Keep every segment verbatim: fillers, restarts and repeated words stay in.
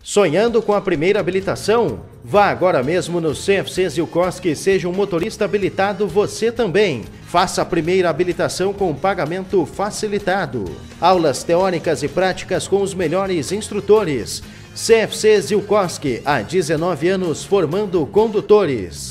Sonhando com a primeira habilitação? Vá agora mesmo no C F C Zilkowski e seja um motorista habilitado você também. Faça a primeira habilitação com pagamento facilitado. Aulas teóricas e práticas com os melhores instrutores. C F C Zilkowski, há dezenove anos formando condutores.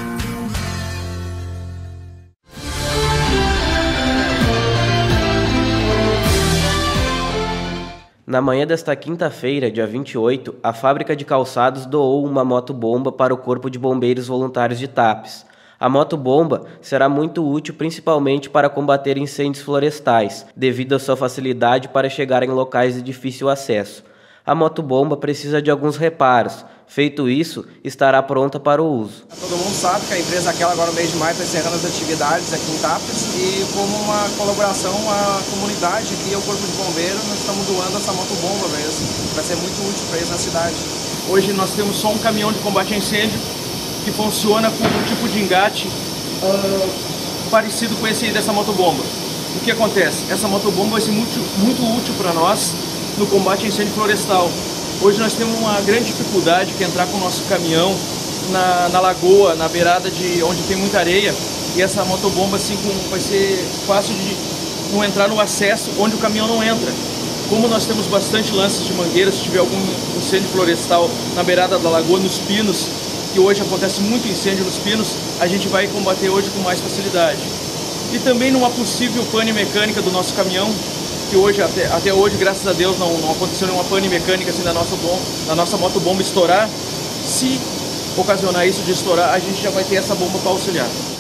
Na manhã desta quinta-feira, dia vinte e oito, a fábrica de calçados doou uma motobomba para o Corpo de Bombeiros Voluntários de Tapes. A motobomba será muito útil principalmente para combater incêndios florestais, devido à sua facilidade para chegar em locais de difícil acesso. A motobomba precisa de alguns reparos. Feito isso, estará pronta para o uso. Todo mundo sabe que a empresa aquela agora no mês de maio está encerrando as atividades aqui em Tapes e como uma colaboração à comunidade aqui, ao Corpo de Bombeiros, nós estamos doando essa motobomba mesmo. Vai ser muito útil para eles na cidade. Hoje nós temos só um caminhão de combate a incêndio que funciona com um tipo de engate uh, parecido com esse aí dessa motobomba. O que acontece? Essa motobomba vai ser muito, muito útil para nós no combate a incêndio florestal. Hoje nós temos uma grande dificuldade que é entrar com o nosso caminhão na, na lagoa, na beirada de onde tem muita areia, e essa motobomba assim, com, vai ser fácil de não entrar no acesso onde o caminhão não entra. Como nós temos bastante lances de mangueira, se tiver algum incêndio florestal na beirada da lagoa, nos pinos, que hoje acontece muito incêndio nos pinos, a gente vai combater hoje com mais facilidade. E também numa possível pane mecânica do nosso caminhão, que hoje, até, até hoje, graças a Deus, não, não aconteceu nenhuma pane mecânica assim da nossa, bom, da nossa motobomba estourar. Se ocasionar isso de estourar, a gente já vai ter essa bomba para auxiliar.